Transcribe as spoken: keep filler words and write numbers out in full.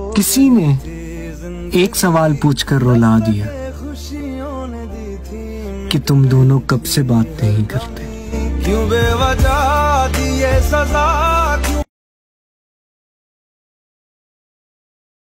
किसी ने एक सवाल पूछकर रुला दिया कि तुम दोनों कब से बात नहीं करते। क्यों बेवजह दी ये सजा